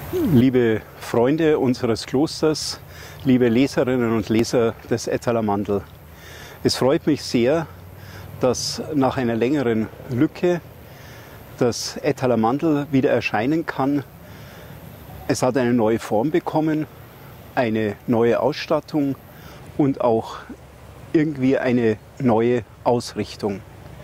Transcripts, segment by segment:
Liebe Freunde unseres Klosters, liebe Leserinnen und Leser des Ettaler Mandl, es freut mich sehr, dass nach einer längeren Lücke das Ettaler Mandl wieder erscheinen kann. Es hat eine neue Form bekommen, eine neue Ausstattung und auch irgendwie eine neue Ausrichtung.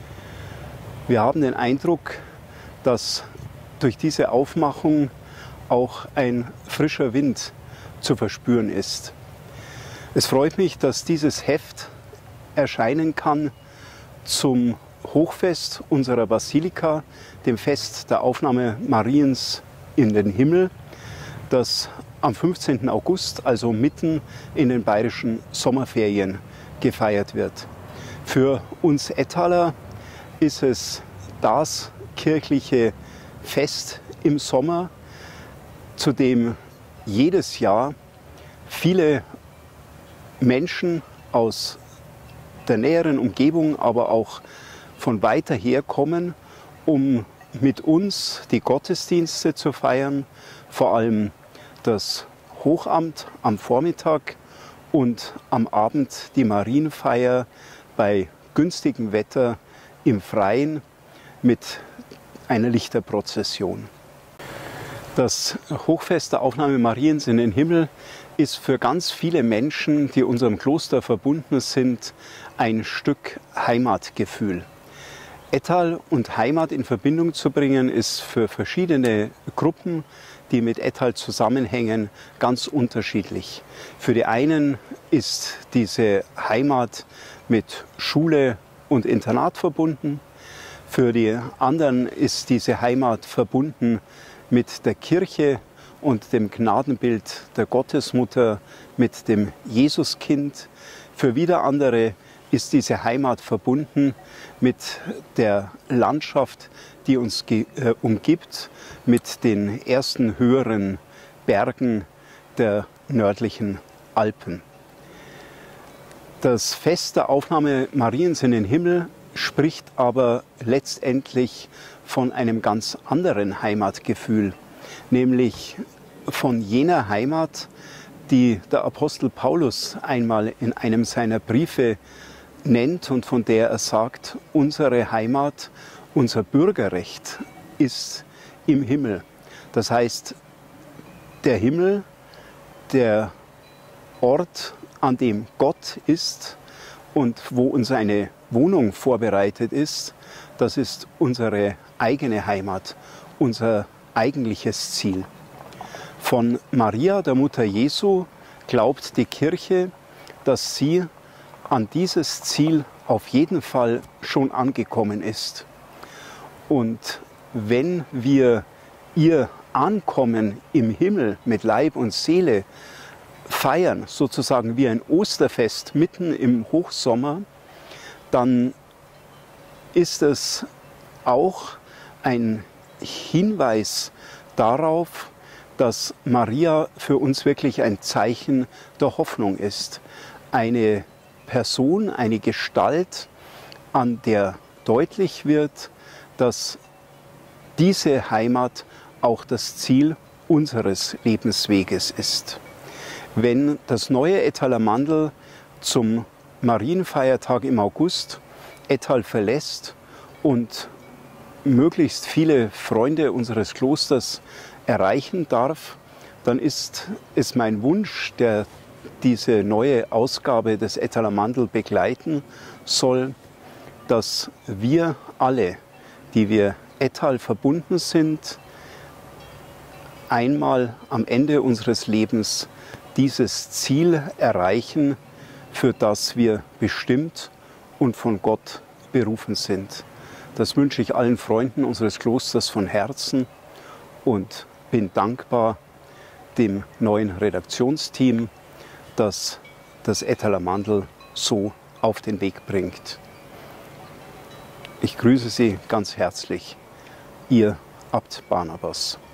Wir haben den Eindruck, dass durch diese Aufmachung auch ein frischer Wind zu verspüren ist. Es freut mich, dass dieses Heft erscheinen kann zum Hochfest unserer Basilika, dem Fest der Aufnahme Mariens in den Himmel, das am 15. August, also mitten in den bayerischen Sommerferien, gefeiert wird. Für uns Ettaler ist es das kirchliche Fest im Sommer, zu dem jedes Jahr viele Menschen aus der näheren Umgebung, aber auch von weiter her kommen, um mit uns die Gottesdienste zu feiern, vor allem das Hochamt am Vormittag und am Abend die Marienfeier bei günstigem Wetter im Freien mit einer Lichterprozession. Das Hochfest der Aufnahme Mariens in den Himmel ist für ganz viele Menschen, die unserem Kloster verbunden sind, ein Stück Heimatgefühl. Ettal und Heimat in Verbindung zu bringen, ist für verschiedene Gruppen, die mit Ettal zusammenhängen, ganz unterschiedlich. Für die einen ist diese Heimat mit Schule und Internat verbunden. Für die anderen ist diese Heimat verbunden mit der Kirche und dem Gnadenbild der Gottesmutter, mit dem Jesuskind. Für wieder andere ist diese Heimat verbunden mit der Landschaft, die uns umgibt, mit den ersten höheren Bergen der nördlichen Alpen. Das Fest der Aufnahme Mariens in den Himmel spricht aber letztendlich von einem ganz anderen Heimatgefühl, nämlich von jener Heimat, die der Apostel Paulus einmal in einem seiner Briefe nennt und von der er sagt, unsere Heimat, unser Bürgerrecht ist im Himmel. Das heißt, der Himmel, der Ort, an dem Gott ist und wo uns eine Wohnung vorbereitet ist, das ist unsere eigene Heimat, unser eigentliches Ziel. Von Maria, der Mutter Jesu, glaubt die Kirche, dass sie an dieses Ziel auf jeden Fall schon angekommen ist. Und wenn wir ihr Ankommen im Himmel mit Leib und Seele feiern, sozusagen wie ein Osterfest mitten im Hochsommer, dann ist es auch ein Hinweis darauf, dass Maria für uns wirklich ein Zeichen der Hoffnung ist. Eine Person, eine Gestalt, an der deutlich wird, dass diese Heimat auch das Ziel unseres Lebensweges ist. Wenn das neue Ettaler Mandl zum Marienfeiertag im August Ettal verlässt und möglichst viele Freunde unseres Klosters erreichen darf, dann ist es mein Wunsch, der diese neue Ausgabe des Ettaler Mandl begleiten soll, dass wir alle, die wir Ettal verbunden sind, einmal am Ende unseres Lebens dieses Ziel erreichen, für das wir bestimmt und von Gott berufen sind. Das wünsche ich allen Freunden unseres Klosters von Herzen und bin dankbar dem neuen Redaktionsteam, das das Ettaler Mandl so auf den Weg bringt. Ich grüße Sie ganz herzlich, Ihr Abt Barnabas.